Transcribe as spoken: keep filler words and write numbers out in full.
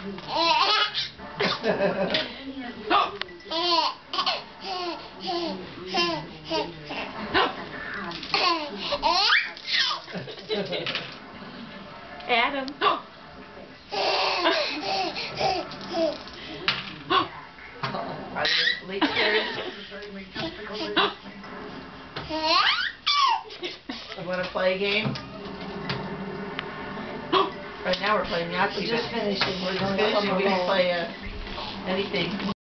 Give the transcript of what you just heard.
Adam. Are they asleep there? You want to play a game? Right now we're playing Yahtzee. We're just finishing. We're just finishing. We can play uh, anything.